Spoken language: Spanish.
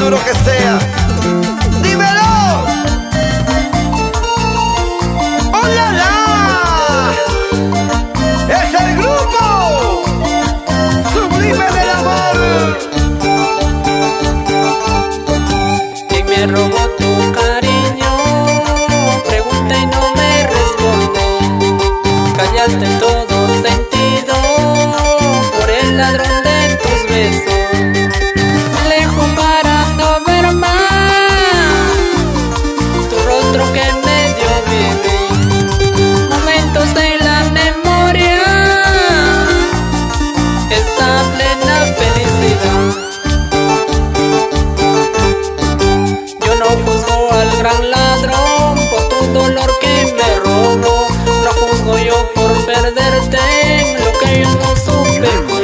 duro que sea. ¡Dímelo! ¡Oh, la, la! ¡Es el grupo Sublime del Amor! ¿Quién me robó tu cariño? Pregunta y no me responde. Callaste en todo sentido por el ladrón de tus besos. Lejos para no ver más tu rostro que medio viví. Momentos en la memoria, esa plena felicidad. Yo no juzgo al gran ladrón por tu dolor que me robó. No juzgo yo por perderte en lo que yo no supe.